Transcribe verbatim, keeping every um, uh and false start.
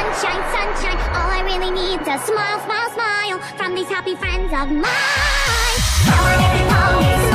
sunshine, sunshine. All I really need is a smile, smile, smile from these happy friends of mine. Come on, everybody.